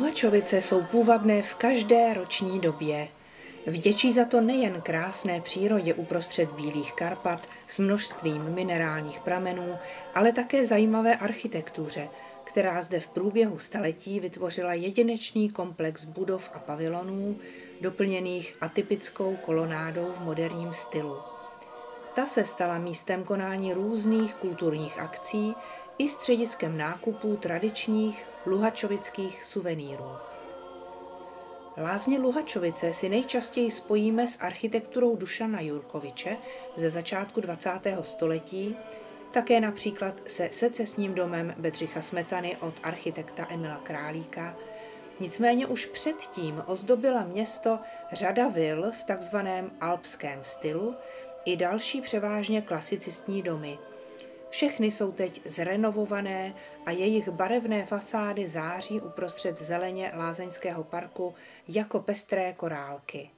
Luhačovice jsou půvabné v každé roční době. Vděčí za to nejen krásné přírodě uprostřed bílých Karpat s množstvím minerálních pramenů, ale také zajímavé architektuře, která zde v průběhu staletí vytvořila jedinečný komplex budov a pavilonů, doplněných atypickou kolonádou v moderním stylu. Ta se stala místem konání různých kulturních akcí i střediskem nákupů tradičních luhačovických suvenýrů. Lázně Luhačovice si nejčastěji spojíme s architekturou Dušana Jurkoviče ze začátku 20. století, také například se secesním domem Bedřicha Smetany od architekta Emila Králíka. Nicméně už předtím ozdobila město řada vil v takzvaném alpském stylu i další převážně klasicistní domy. Všechny jsou teď zrenovované a jejich barevné fasády září uprostřed zeleně lázeňského parku jako pestré korálky.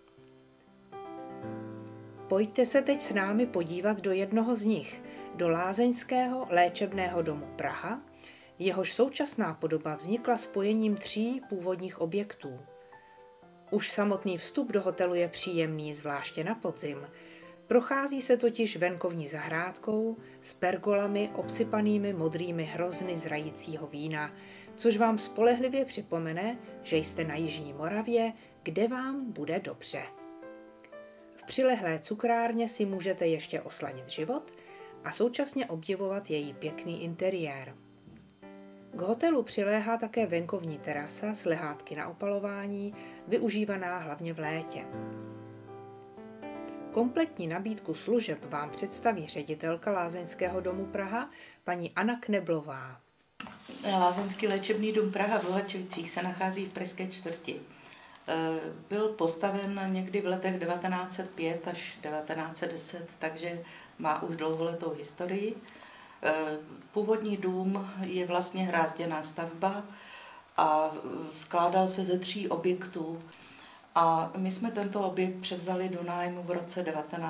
Pojďte se teď s námi podívat do jednoho z nich, do Lázeňského léčebného domu Praha, jehož současná podoba vznikla spojením 3 původních objektů. Už samotný vstup do hotelu je příjemný, zvláště na podzim. Prochází se totiž venkovní zahrádkou s pergolami obsypanými modrými hrozny z rajícího vína, což vám spolehlivě připomene, že jste na Jižní Moravě, kde vám bude dobře. V přilehlé cukrárně si můžete ještě osladit život a současně obdivovat její pěkný interiér. K hotelu přiléhá také venkovní terasa s lehátky na opalování, využívaná hlavně v létě. Kompletní nabídku služeb vám představí ředitelka Lázeňského domu Praha, paní Anna Kneblová. Lázeňský léčebný dům Praha v Luhačovicích se nachází v Pražské čtvrti. Byl postaven někdy v letech 1905 až 1910, takže má už dlouholetou historii. Původní dům je vlastně hrázděná stavba a skládal se ze 3 objektů. A my jsme tento objekt převzali do nájmu v roce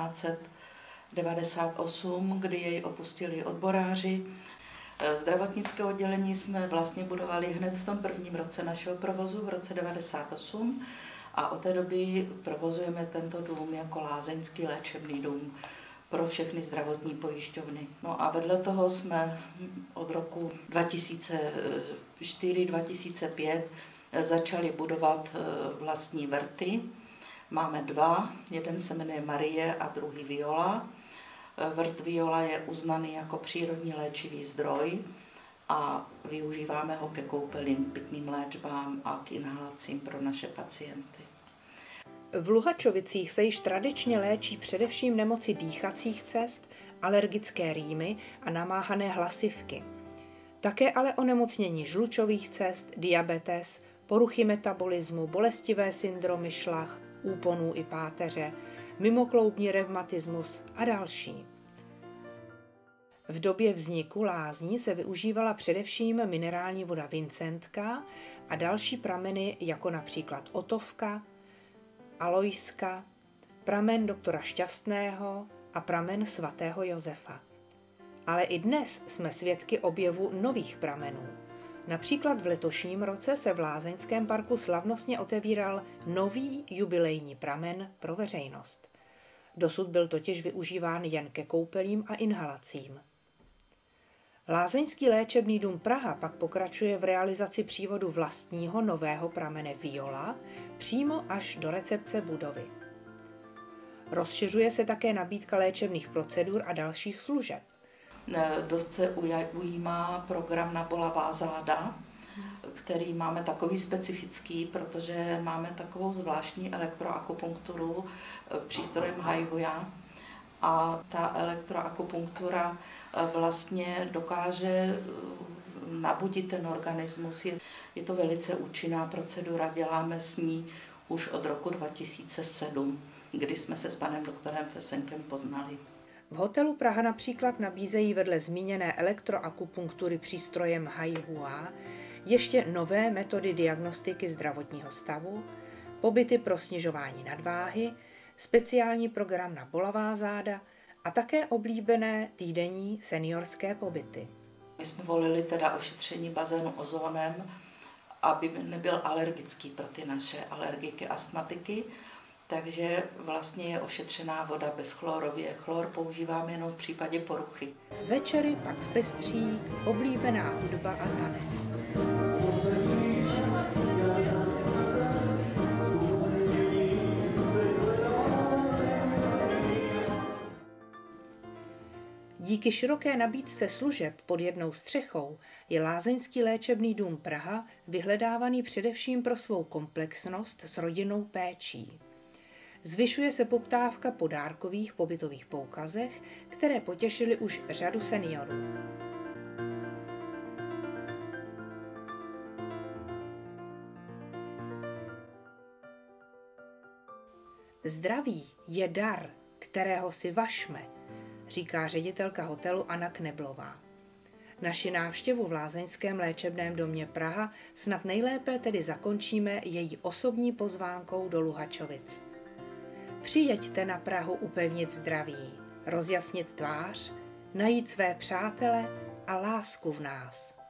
1998, kdy jej opustili odboráři. Zdravotnické oddělení jsme vlastně budovali hned v tom prvním roce našeho provozu, v roce 1998, a od té doby provozujeme tento dům jako lázeňský léčebný dům pro všechny zdravotní pojišťovny. No a vedle toho jsme od roku 2004-2005 začali budovat vlastní vrty. Máme 2, jeden se jmenuje Marie a druhý Viola. Vrt Viola je uznaný jako přírodní léčivý zdroj a využíváme ho ke koupelím, pitným léčbám a k inhalacím pro naše pacienty. V Luhačovicích se již tradičně léčí především nemoci dýchacích cest, alergické rýmy a namáhané hlasivky. Také ale onemocnění žlučových cest, diabetes, poruchy metabolismu, bolestivé syndromy šlach, úponů i páteře, mimokloubní revmatismus a další. V době vzniku lázní se využívala především minerální voda Vincentka a další prameny jako například Otovka, Alojska, pramen doktora Šťastného a pramen svatého Josefa. Ale i dnes jsme svědky objevu nových pramenů. Například v letošním roce se v Lázeňském parku slavnostně otevíral nový jubilejní pramen pro veřejnost. Dosud byl totiž využíván jen ke koupelím a inhalacím. Lázeňský léčebný dům Praha pak pokračuje v realizaci přívodu vlastního nového pramene Viola přímo až do recepce budovy. Rozšiřuje se také nabídka léčebných procedur a dalších služeb. Dost se ujímá program na bolavá záda, který máme takový specifický, protože máme takovou zvláštní elektroakupunkturu přístrojem Haihuja. A ta elektroakupunktura vlastně dokáže nabudit ten organismus. Je to velice účinná procedura, děláme s ní už od roku 2007, kdy jsme se s panem doktorem Fesenkem poznali. V hotelu Praha například nabízejí vedle zmíněné elektroakupunktury přístrojem Haihua ještě nové metody diagnostiky zdravotního stavu, pobyty pro snižování nadváhy, speciální program na bolavá záda a také oblíbené týdenní seniorské pobyty. My jsme volili teda ošetření bazénu ozónem aby nebyl alergický pro ty naše alergiky, astmatiky. Takže vlastně je ošetřená voda bezchlorově. Chlor používáme jenom v případě poruchy. Večery pak zpestří oblíbená hudba a tanec. Díky široké nabídce služeb pod jednou střechou je Lázeňský léčebný dům Praha vyhledávaný především pro svou komplexnost s rodinnou péčí. Zvyšuje se poptávka po dárkových pobytových poukazech, které potěšily už řadu seniorů. Zdraví je dar, kterého si vašme, říká ředitelka hotelu Anna Kneblová. Naši návštěvu v Lázeňském léčebném domě Praha snad nejlépe tedy zakončíme její osobní pozvánkou do Luhačovic. Přijeďte na Prahu upevnit zdraví, rozjasnit tvář, najít své přátele a lásku v nás.